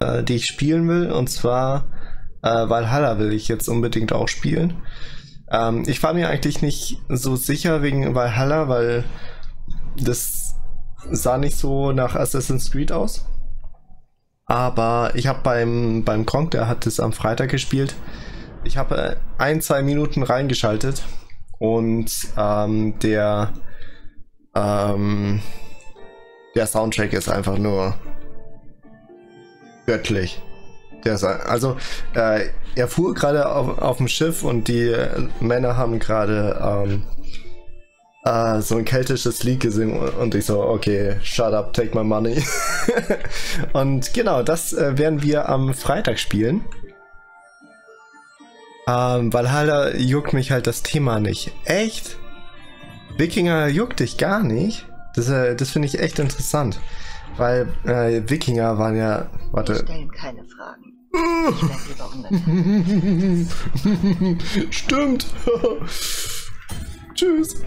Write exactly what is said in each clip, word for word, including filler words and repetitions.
äh, die ich spielen will. Und zwar äh, Valhalla will ich jetzt unbedingt auch spielen. Ähm, ich war mir eigentlich nicht so sicher wegen Valhalla, weil das sah nicht so nach Assassin's Creed aus. Aber ich habe beim, beim Kronk, der hat es am Freitag gespielt, ich habe ein, zwei Minuten reingeschaltet und ähm, der, ähm, der Soundtrack ist einfach nur göttlich. Der ist, also äh, er fuhr gerade auf, auf dem Schiff und die Männer haben gerade ähm, äh, so ein keltisches Lied gesungen und ich so, okay, shut up, take my money. Und genau, das äh, werden wir am Freitag spielen. Ähm, Valhalla juckt mich halt das Thema nicht. Echt? Wikinger juckt dich gar nicht? Das, äh, das finde ich echt interessant. Weil äh, Wikinger waren ja... Warte. Wir stellen keine Fragen. Ich werde lieber Stimmt. Tschüss.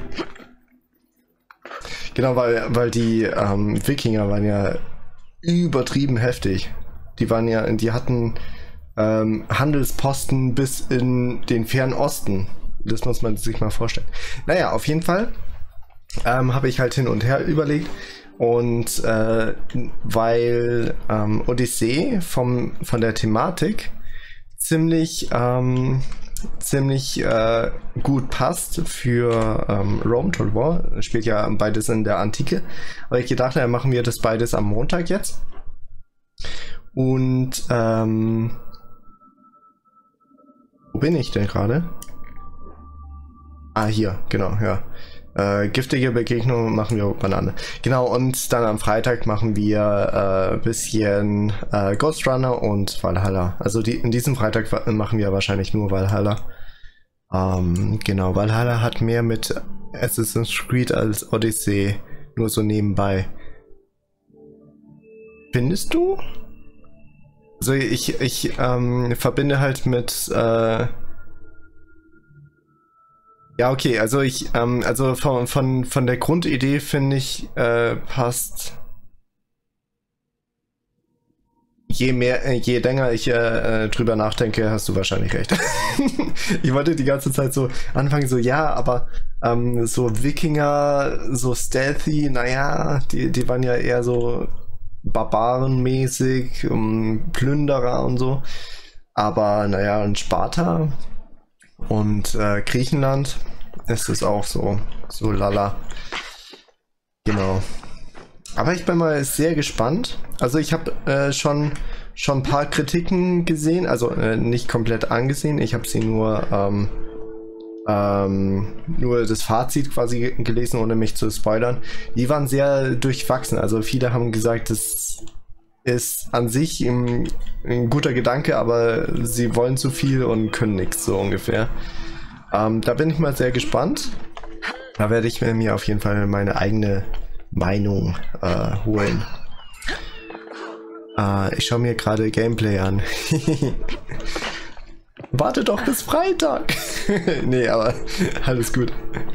Genau, weil, weil die ähm, Wikinger waren ja übertrieben heftig. Die waren ja, die hatten ähm, Handelsposten bis in den fernen Osten. Das muss man sich mal vorstellen. Naja, auf jeden Fall ähm, habe ich halt hin und her überlegt. Und äh, weil ähm, Odyssee vom, von der Thematik ziemlich, ähm, ziemlich äh, gut passt für ähm, Rome Total War, spielt ja beides in der Antike, aber ich gedacht, dann machen wir das beides am Montag jetzt. Und ähm, wo bin ich denn gerade? Ah, hier, genau, ja. Äh, giftige Begegnungen machen wir Banane. Genau, und dann am Freitag machen wir ein äh, bisschen äh, Ghost Runner und Valhalla. Also die, in diesem Freitag machen wir wahrscheinlich nur Valhalla. Ähm, genau, Valhalla hat mehr mit Assassin's Creed als Odyssey, nur so nebenbei. Findest du? Also ich, ich ähm, verbinde halt mit äh, ja, okay, also ich, ähm, also von, von, von der Grundidee finde ich, äh, passt. Je mehr, je länger ich äh, drüber nachdenke, hast du wahrscheinlich recht. Ich wollte die ganze Zeit so anfangen, so ja, aber ähm, so Wikinger, so stealthy, naja, die, die waren ja eher so barbarenmäßig, um, Plünderer und so. Aber naja, und Sparta und äh, Griechenland ist es auch so, so lala. Genau. Aber ich bin mal sehr gespannt. Also ich habe äh, schon schon ein paar Kritiken gesehen, also äh, nicht komplett angesehen. Ich habe sie nur ähm, ähm, nur das Fazit quasi gelesen, ohne mich zu spoilern. Die waren sehr durchwachsen. Also viele haben gesagt, das ist an sich ein, ein guter Gedanke, aber sie wollen zu viel und können nichts, so ungefähr. Ähm, da bin ich mal sehr gespannt. Da werde ich mir auf jeden Fall meine eigene Meinung äh, holen. Äh, ich schaue mir gerade Gameplay an. Warte doch bis Freitag. Nee, aber alles gut.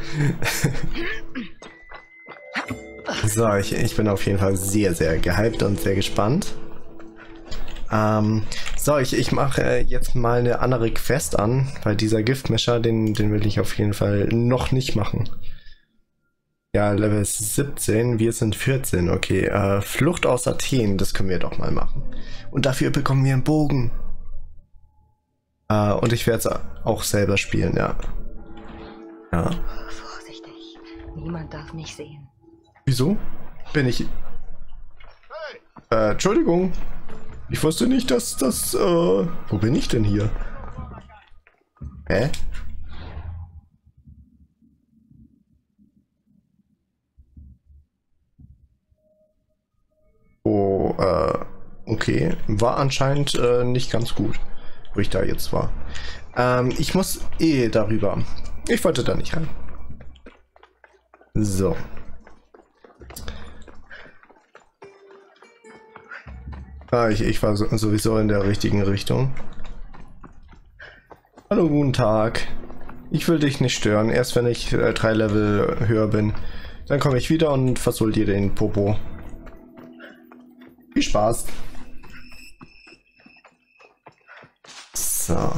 So, ich, ich bin auf jeden Fall sehr, sehr gehypt und sehr gespannt. Ähm, so, ich, ich mache jetzt mal eine andere Quest an, weil dieser Giftmischer, den, den will ich auf jeden Fall noch nicht machen. Ja, Level siebzehn, wir sind vierzehn, okay. Äh, Flucht aus Athen, das können wir doch mal machen. Und dafür bekommen wir einen Bogen. Äh, und ich werde es auch selber spielen, ja. Ja. Vorsichtig, niemand darf mich sehen. Wieso? Bin ich... Äh, Entschuldigung. Ich wusste nicht, dass das, äh... Wo bin ich denn hier? Hä? Oh, äh... Okay. War anscheinend äh, nicht ganz gut, wo ich da jetzt war. Ähm, ich muss eh darüber. Ich wollte da nicht rein. So. Ah, ich, ich war so, sowieso in der richtigen Richtung. Hallo, guten Tag. Ich will dich nicht stören. Erst wenn ich äh, drei Level höher bin, dann komme ich wieder und versohl dir den Popo. Viel Spaß. So.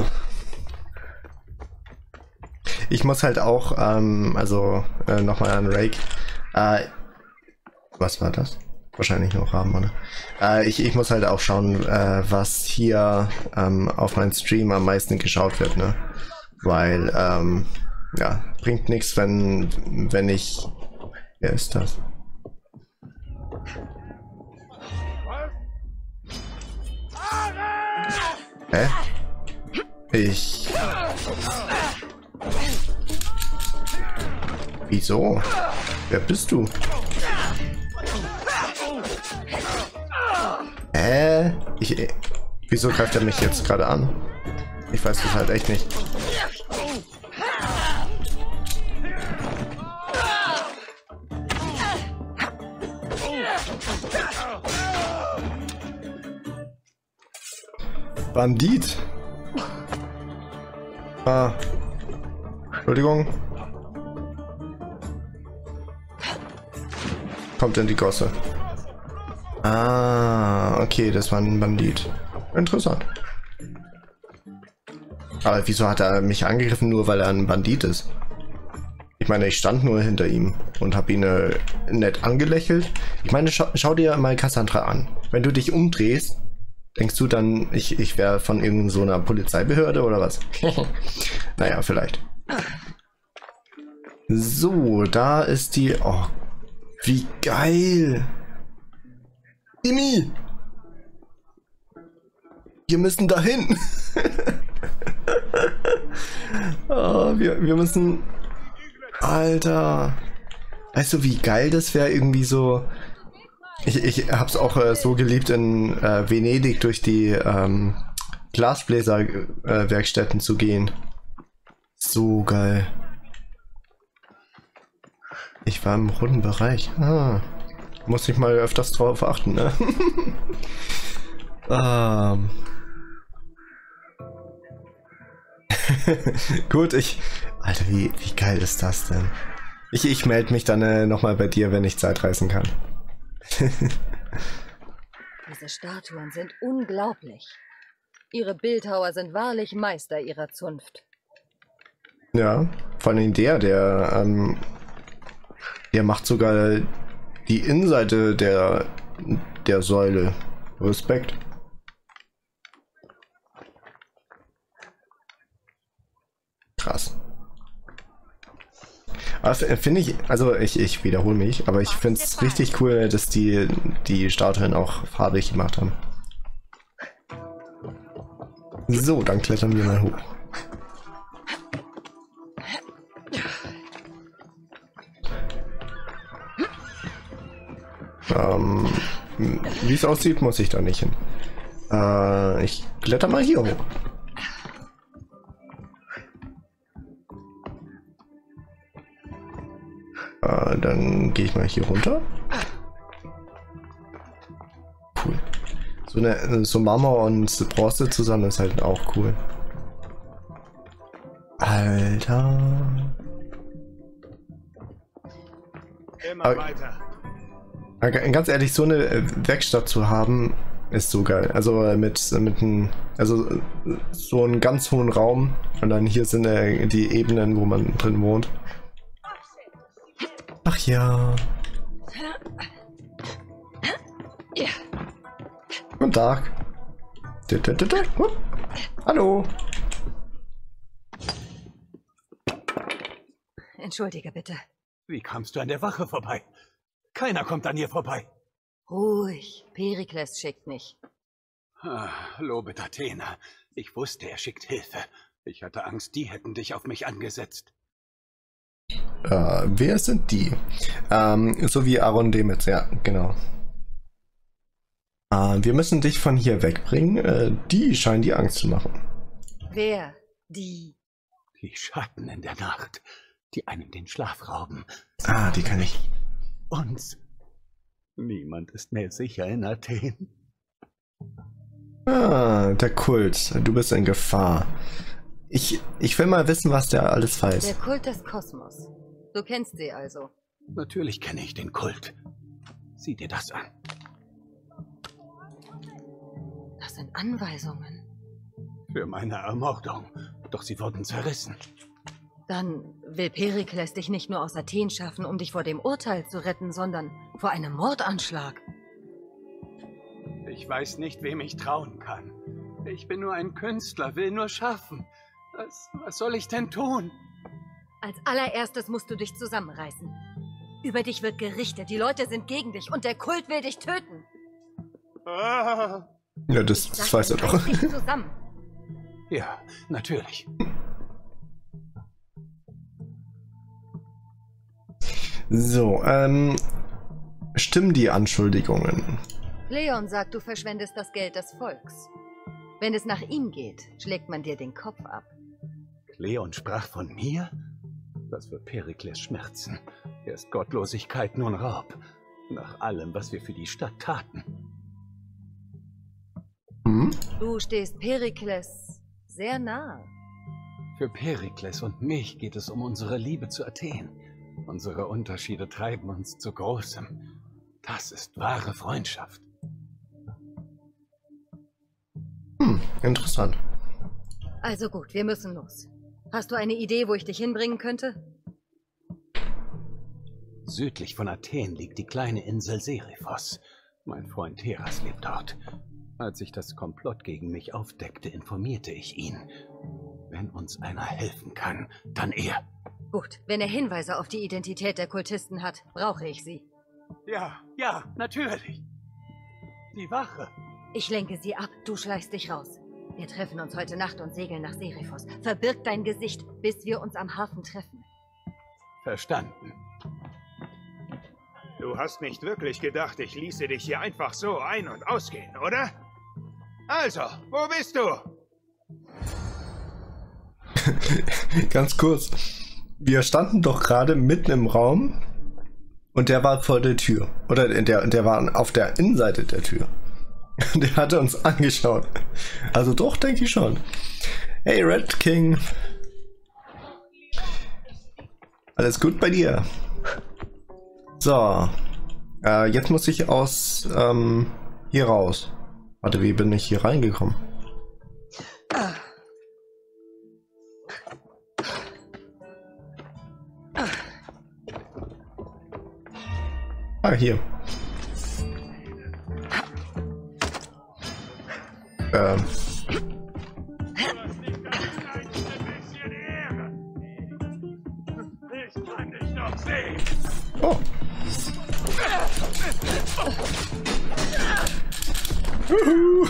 Ich muss halt auch, ähm, also äh, nochmal an Rake. Äh, was war das? Wahrscheinlich noch haben, oder? Äh, ich, ich muss halt auch schauen, äh, was hier ähm, auf meinem Stream am meisten geschaut wird, ne? Weil, ähm, ja, bringt nichts, wenn, wenn ich... Wer ist das? Hä? Ich... Wieso? Wer bist du? Hä? Ich... Wieso greift er mich jetzt gerade an? Ich weiß das halt echt nicht. Bandit. Ah. Entschuldigung. Kommt in die Gosse. Ah, okay, das war ein Bandit. Interessant. Aber wieso hat er mich angegriffen, nur weil er ein Bandit ist? Ich meine, ich stand nur hinter ihm und habe ihn äh, nett angelächelt. Ich meine, schau, schau dir mal Cassandra an. Wenn du dich umdrehst, denkst du dann, ich, ich wäre von irgendeiner so einer Polizeibehörde oder was? Naja, vielleicht. So, da ist die... Oh, wie geil! Timmy! Wir müssen dahin! Oh, wir, wir müssen... Alter! Weißt du, wie geil das wäre, irgendwie so... Ich, ich hab's auch äh, so geliebt, in äh, Venedig durch die ähm, Glasbläser-Werkstätten äh, zu gehen. So geil. Ich war im roten Bereich. Ah, muss ich mal öfters drauf achten, ne? ähm. Gut, ich... Alter, wie, wie geil ist das denn? Ich, ich melde mich dann äh, nochmal bei dir, wenn ich Zeit reisen kann. Diese Statuen sind unglaublich. Ihre Bildhauer sind wahrlich Meister ihrer Zunft. Ja, vor allem der, der, ähm, der macht sogar die Innenseite der, der Säule. Respekt. Krass. Aber finde ich, also ich, ich wiederhole mich, aber ich finde es richtig cool, dass die die Statuen auch farbig gemacht haben. So, dann klettern wir mal hoch. Ähm, wie es aussieht, muss ich da nicht hin. Äh, ich kletter mal hier hoch. Äh, dann gehe ich mal hier runter. Cool. So eine so Marmor und Bronze zusammen ist halt auch cool. Alter. Immer weiter. Ganz ehrlich, so eine Werkstatt zu haben, ist so geil. Also mit mit einem, also so einen ganz hohen Raum und dann hier sind die Ebenen, wo man drin wohnt. Ach ja. Guten Tag. Hallo. Entschuldige bitte. Wie kamst du an der Wache vorbei? Keiner kommt an ihr vorbei. Ruhig. Perikles schickt mich. Ah, lobet Athena. Ich wusste, er schickt Hilfe. Ich hatte Angst, die hätten dich auf mich angesetzt. Äh, wer sind die? Ähm, so wie Aaron Demetz, ja, genau. Äh, wir müssen dich von hier wegbringen. Äh, die scheinen die Angst zu machen. Wer? Die? Die Schatten in der Nacht, die einem den Schlaf rauben. Ah, die kann ich. Uns. Niemand ist mehr sicher in Athen. Ah, der Kult. Du bist in Gefahr. Ich, ich will mal wissen, was der alles weiß. Der Kult des Kosmos. Du kennst sie also. Natürlich kenne ich den Kult. Sieh dir das an. Das sind Anweisungen. Für meine Ermordung. Doch sie wurden zerrissen. Dann will Perikles dich nicht nur aus Athen schaffen, um dich vor dem Urteil zu retten, sondern vor einem Mordanschlag. Ich weiß nicht, wem ich trauen kann. Ich bin nur ein Künstler, will nur schaffen. Was, was soll ich denn tun? Als allererstes musst du dich zusammenreißen. Über dich wird gerichtet, die Leute sind gegen dich und der Kult will dich töten. Ah. Ja, das, das Sag, weiß er doch. reiß dich zusammen. Ja, natürlich. So, ähm, stimmen die Anschuldigungen? Leon sagt, du verschwendest das Geld des Volks. Wenn es nach ihm geht, schlägt man dir den Kopf ab. Leon sprach von mir? Das wird Perikles schmerzen. Erst Gottlosigkeit, nun Raub. Nach allem, was wir für die Stadt taten. Hm? Du stehst Perikles sehr nahe. Für Perikles und mich geht es um unsere Liebe zu Athen. Unsere Unterschiede treiben uns zu Großem. Das ist wahre Freundschaft. Hm, interessant. Also gut, wir müssen los. Hast du eine Idee, wo ich dich hinbringen könnte? Südlich von Athen liegt die kleine Insel Seriphos. Mein Freund Heras lebt dort. Als sich das Komplott gegen mich aufdeckte, informierte ich ihn. Wenn uns einer helfen kann, dann er. Gut, wenn er Hinweise auf die Identität der Kultisten hat, brauche ich sie. Ja, ja, natürlich. Die Wache. Ich lenke sie ab, du schleichst dich raus. Wir treffen uns heute Nacht und segeln nach Seriphos. Verbirg dein Gesicht, bis wir uns am Hafen treffen. Verstanden. Du hast nicht wirklich gedacht, ich ließe dich hier einfach so ein- und ausgehen, oder? Also, wo bist du? Ganz kurz. Wir standen doch gerade mitten im Raum und der war vor der Tür. Oder der, der war auf der Innenseite der Tür. Der hatte uns angeschaut. Also doch, denke ich schon. Hey, Red King. Alles gut bei dir? So. Äh, jetzt muss ich aus ähm, hier raus. Warte, wie bin ich hier reingekommen? Ah, hier. Ähm. Ich kann dich doch sehen. Oh. Juhu.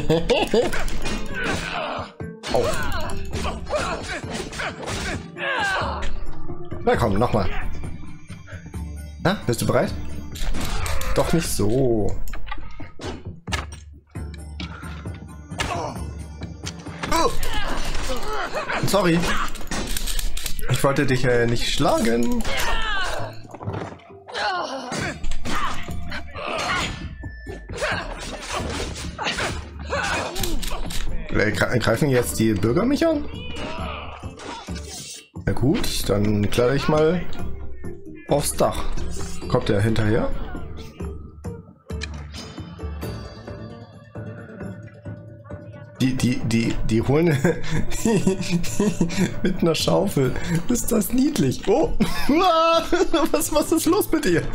Oh. Na komm, nochmal. Na, bist du bereit? Doch nicht so. Oh. Sorry. Ich wollte dich äh, nicht schlagen. Greifen jetzt die Bürger mich an? Na gut, dann kletter ich mal aufs Dach. Kommt der hinterher? Die, die, die, die holen mit einer Schaufel. Ist das niedlich? Oh! Was, was ist los mit dir?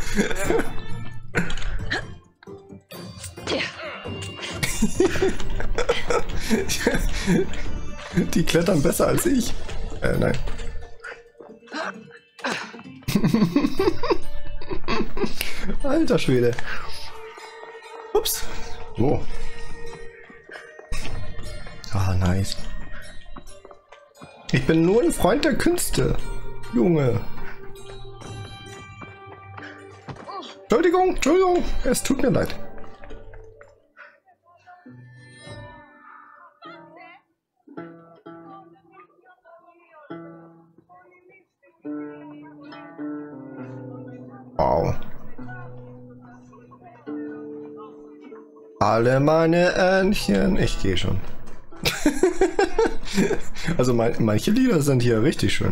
Die klettern besser als ich. Äh, nein. Alter Schwede. Ups. Oh. Ah, nice. Ich bin nur ein Freund der Künste. Junge. Entschuldigung, Entschuldigung. Es tut mir leid. Wow. Alle meine Entchen. Ich gehe schon. Also mein, manche Lieder sind hier richtig schön.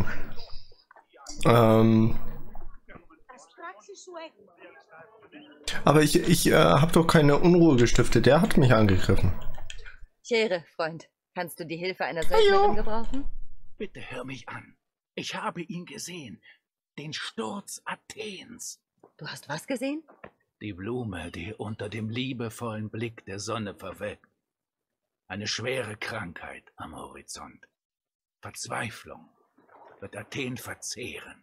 Ähm, aber ich, ich äh, habe doch keine Unruhe gestiftet. Der hat mich angegriffen. Chere, Freund. Kannst du die Hilfe einer Söldnerin gebrauchen? Bitte hör mich an. Ich habe ihn gesehen. Den Sturz Athens. Du hast was gesehen? Die Blume, die unter dem liebevollen Blick der Sonne verwelkt. Eine schwere Krankheit am Horizont. Verzweiflung wird Athen verzehren.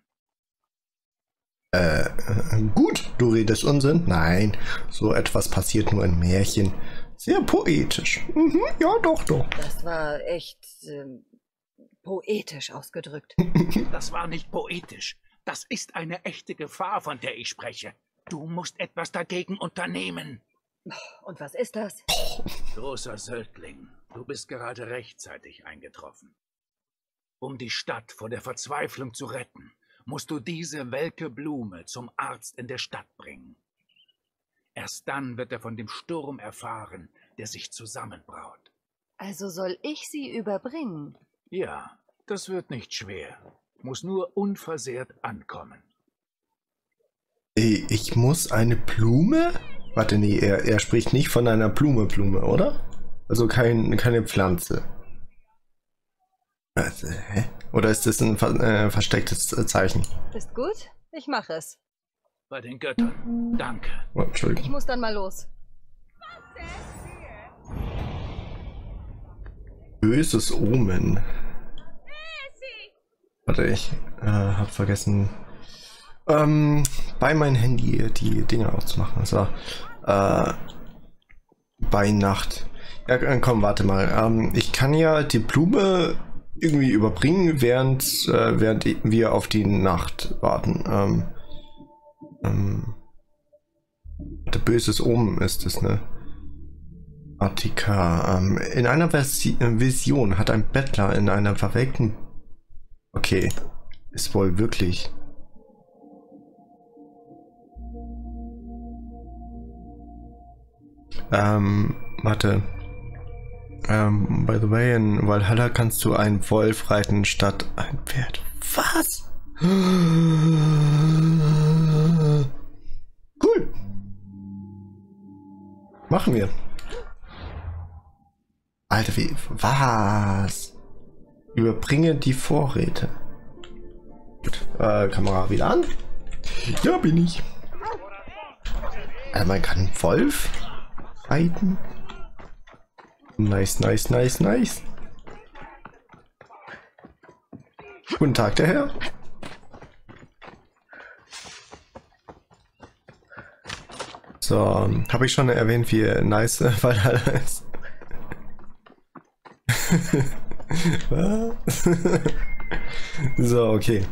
Äh, gut, du redest Unsinn? Nein, so etwas passiert nur in Märchen. Sehr poetisch. Mhm, ja, doch, doch. Das war echt ähm, poetisch ausgedrückt. Das war nicht poetisch. Das ist eine echte Gefahr, von der ich spreche. Du musst etwas dagegen unternehmen. Und was ist das? Großer Söldling, du bist gerade rechtzeitig eingetroffen. Um die Stadt vor der Verzweiflung zu retten, musst du diese welke Blume zum Arzt in der Stadt bringen. Erst dann wird er von dem Sturm erfahren, der sich zusammenbraut. Also soll ich sie überbringen? Ja, das wird nicht schwer. Muss nur unversehrt ankommen. Ey, ich muss eine Blume? Warte, nee, er, er spricht nicht von einer Blume, Blume, oder? Also kein, keine Pflanze. Also, hä? Oder ist das ein ver äh, verstecktes Zeichen? Ist gut? Ich mache es. Bei den Göttern. Danke. Oh, Entschuldigung. Ich muss dann mal los. Böses Omen. Warte, ich äh, hab vergessen, ähm, bei meinem Handy die Dinge auszumachen. So, äh, bei Nacht. Ja, komm, warte mal. Ähm, ich kann ja die Blume irgendwie überbringen, während, äh, während wir auf die Nacht warten. Ähm, ähm, der böses Omen ist es, ne? Attika. Ähm, in einer Versi Vision hat ein Bettler in einer verwelkten... Okay, ist wohl wirklich... Ähm, warte. Ähm, by the way, in Valhalla kannst du einen Wolf reiten statt ein Pferd. Was? Cool. Machen wir. Alter, wie... Was? Überbringe die Vorräte. Gut, äh, Kamera wieder an. Ja, bin ich. Äh, man kann einen Wolf reiten. Nice, nice, nice, nice. Guten Tag, der Herr. So, habe ich schon erwähnt, wie nice Valhalla ist. Was? So, okay.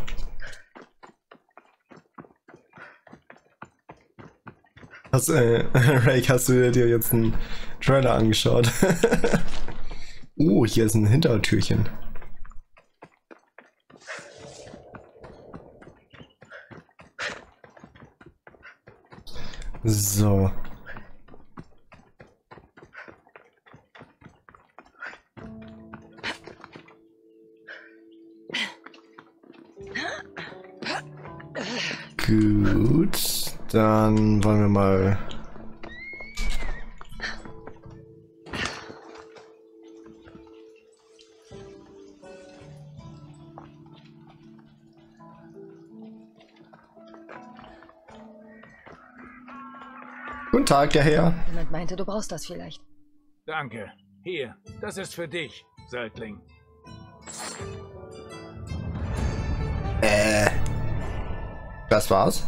Hast, äh, Rake, hast du dir jetzt einen Trailer angeschaut? Oh, hier ist ein Hintertürchen. So. Gut, dann wollen wir mal... Guten Tag, der Herr. Jemand meinte, du brauchst das vielleicht. Danke. Hier, das ist für dich, Söldling. Äh... Das war's?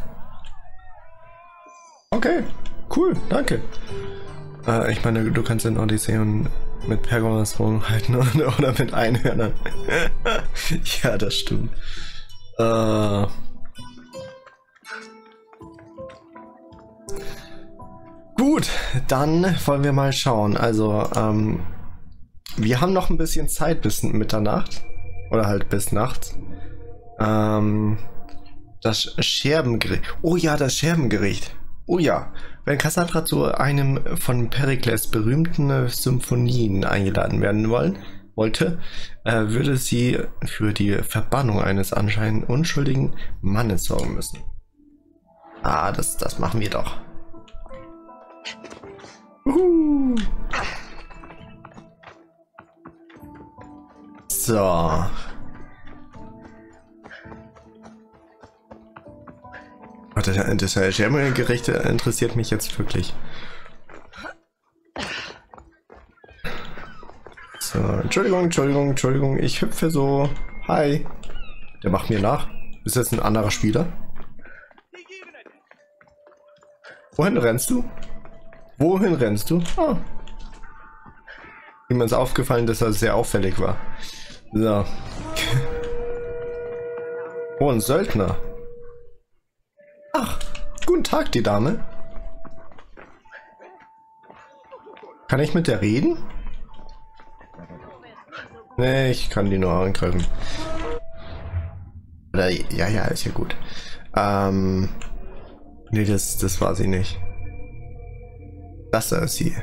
Okay, cool, danke. Äh, ich meine, du kannst in Odysseen mit Pergamos rumhalten oder mit Einhörnern. Ja, das stimmt. Äh... Gut, dann wollen wir mal schauen. Also, ähm, wir haben noch ein bisschen Zeit bis Mitternacht. Oder halt bis nachts. Ähm... Das Scherbengericht. Oh ja, das Scherbengericht. Oh ja. Wenn Cassandra zu einem von Perikles berühmten Symphonien eingeladen werden wollen, wollte, äh, würde sie für die Verbannung eines anscheinend unschuldigen Mannes sorgen müssen. Ah, das, das machen wir doch. Uhu. So. Das Schermelgericht interessiert mich jetzt wirklich. So, Entschuldigung, Entschuldigung, Entschuldigung, ich hüpfe so. Hi. Der macht mir nach. Ist jetzt ein anderer Spieler? Wohin rennst du? Wohin rennst du? Ah. Ihm ist aufgefallen, dass er sehr auffällig war. So. Oh, ein Söldner. Ach, guten Tag, die Dame. Kann ich mit der reden? Nee, ich kann die nur angreifen. Oder, ja, ja, ist ja gut. Ähm, nee, das, das war sie nicht. Das ist sie.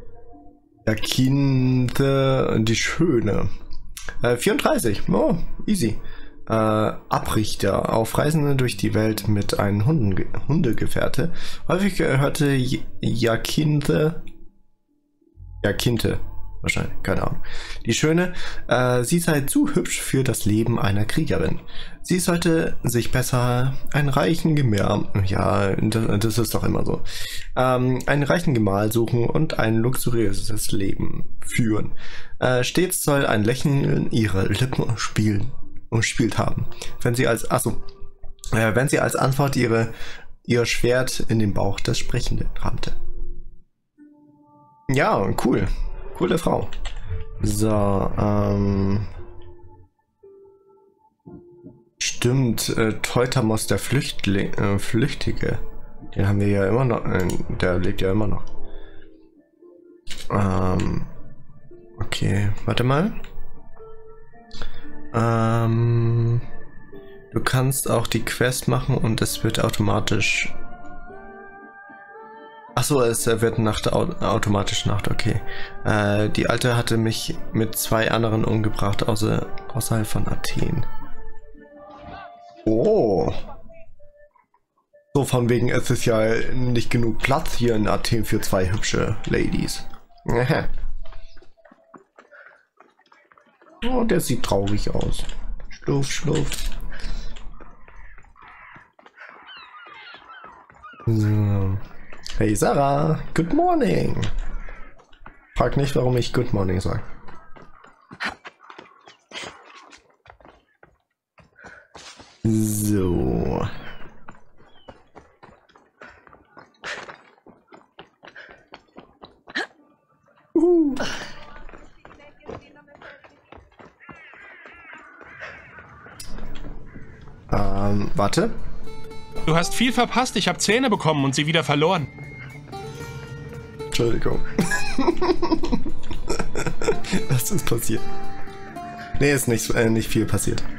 Jakinthe, die Schöne. Äh, vierunddreißig. Oh, easy. Äh, Abrichter auf Reisen durch die Welt mit einem Hunden Hundegefährte. Häufig hörte Jakinthe. Jakinthe. Wahrscheinlich, keine Ahnung. Die Schöne, äh, sie sei zu hübsch für das Leben einer Kriegerin. Sie sollte sich besser einen reichen Gemahl, ja, das, das ist doch immer so, ähm, einen reichen Gemahl suchen und ein luxuriöses Leben führen. Äh, stets soll ein Lächeln ihre Lippen spielen und spielt haben. Wenn sie als, achso, äh, wenn sie als Antwort ihre, ihr Schwert in den Bauch des Sprechenden rammte. Ja, cool. Coole Frau. So, ähm. Stimmt, äh, Teutamos, der Flüchtling, äh, Flüchtige. Den haben wir ja immer noch. Äh, der lebt ja immer noch. Ähm. Okay, warte mal. Ähm. Du kannst auch die Quest machen und es wird automatisch. Achso, es wird Nacht, automatisch Nacht, okay. Äh, die Alte hatte mich mit zwei anderen umgebracht, außer, außerhalb von Athen. Oh. So von wegen, es ist ja nicht genug Platz hier in Athen für zwei hübsche Ladies. Oh, der sieht traurig aus. Schluff, schluff. So. Hey Sarah, good morning. Frag nicht, warum ich good morning sage. So. Uh. Ähm, warte. Du hast viel verpasst. Ich habe Zähne bekommen und sie wieder verloren. Entschuldigung. Was ist passiert? Nee, ist nicht, äh, nicht viel passiert.